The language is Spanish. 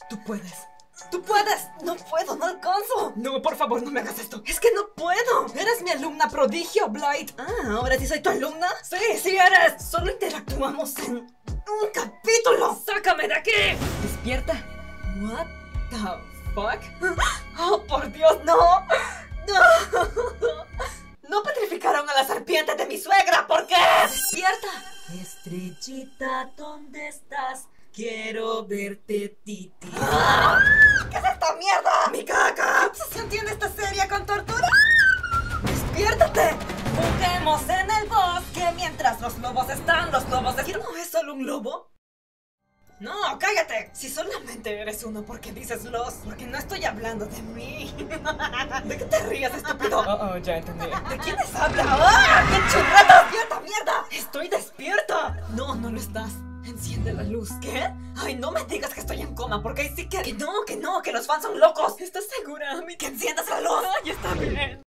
Tú puedes. ¡Tú puedes! ¡No puedo! ¡No alcanzo! No, por favor, no me hagas esto. ¡Es que no puedo! ¡Eres mi alumna prodigio, Blight! Ah, ¿ahora sí soy tu alumna? ¡Sí, sí eres! Solo interactuamos en un capítulo. ¡Sácame de aquí! ¡Despierta! What the fuck? ¡Oh, por Dios, no! ¡No! ¡No petrificaron a la serpiente de mi suegra! ¿Por qué? ¡Despierta! Estrellita, ¿dónde estás? Quiero verte, Titi. ¡Ah! ¿Qué es esta mierda? ¡Mi caca! ¿Qué obsesión tiene esta serie con tortura? ¡Despiértate! Juguemos en el bosque mientras los lobos están. Los lobos de... ¿No es solo un lobo? ¡No, cállate! Si solamente eres uno, ¿por qué dices los? Porque no estoy hablando de mí. ¿De qué te rías, estúpido? Oh, ya entendí. ¿De quiénes habla? ¡Ah! ¡Qué churrata! ¡Despierta, mierda! ¡Estoy despierta! No, no lo estás. Enciende la luz. ¿Qué? Ay, no me digas que estoy en coma, porque ahí sí que... Que no, que los fans son locos. ¿Estás segura, Ami? ¡Que enciendas la luz! ¡Ay, está bien!